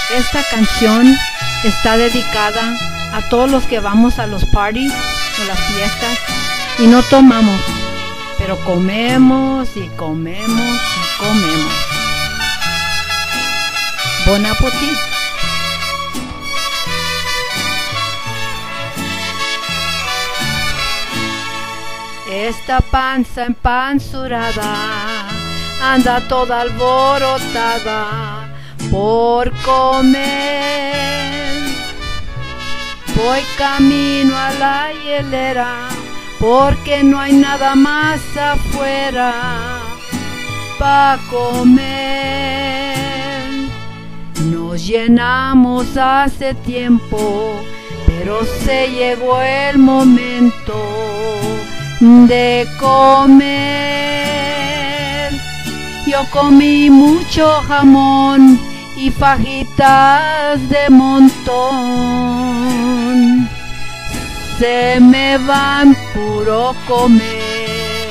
Esta canción está dedicada a todos los que vamos a los parties o las fiestas y no tomamos, pero comemos y comemos y comemos. Bon appétit. Esta panza empanzurada anda toda alborotada por comer. Voy camino a la hielera porque no hay nada más afuera pa' comer. Nos llenamos hace tiempo, pero se llegó el momento de comer. Yo comí mucho jamón y fajitas de montón. Se me van puro comer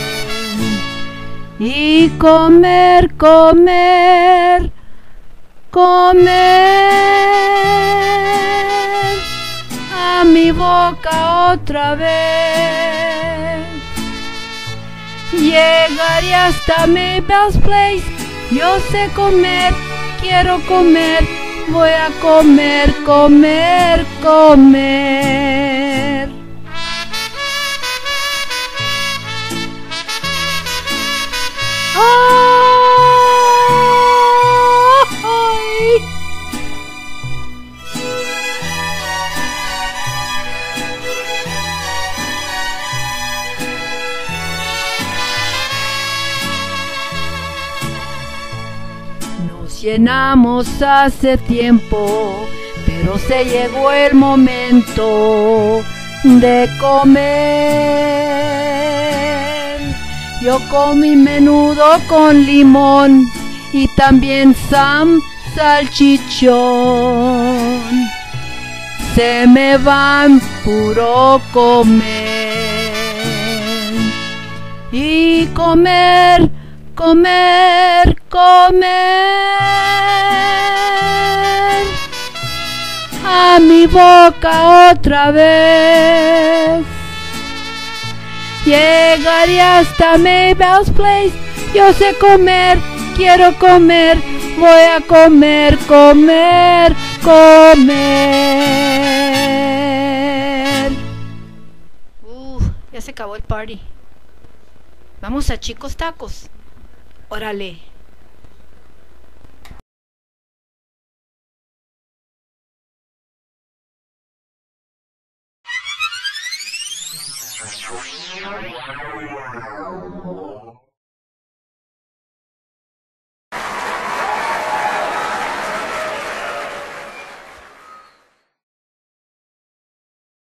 y comer, comer, comer a mi boca otra vez. Llegaré hasta mi best place. Yo sé comer, quiero comer, voy a comer, comer, comer. ¡Ay! Nos llenamos hace tiempo, pero se llegó el momento de comer. Yo comí menudo con limón y también salchichón. Se me van puro comer y comer, comer, comer a mi boca otra vez. Llegaré hasta mi best place. Yo sé comer, quiero comer, voy a comer, comer, comer. Ya se acabó el party. Vamos a Chicos Tacos. Órale.